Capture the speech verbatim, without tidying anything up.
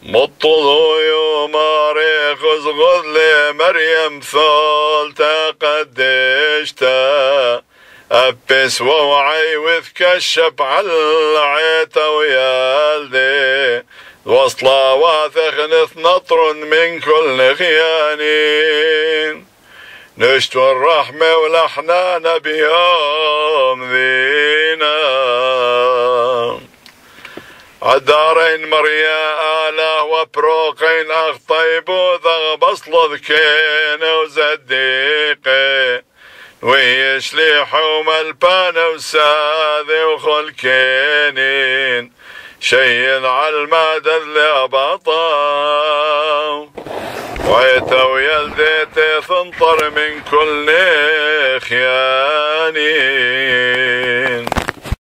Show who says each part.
Speaker 1: مطلو يوماري خزغذ لي مريم ثول تقدشتا أبس ووعي وذكشب على العيتا ويالدي وصلا واثخنث نطر من كل خيانين نشتو الرحمة والأحنان بيوم ذينا عدارين مريا آله وبروقين أخطيبو ذا بصل ذكين وزديقي ويشلي حوم البان وساذي وخلكينين شيء على المدى اللي بطاو ويتو يلديتي ثنطر من كل خيانين.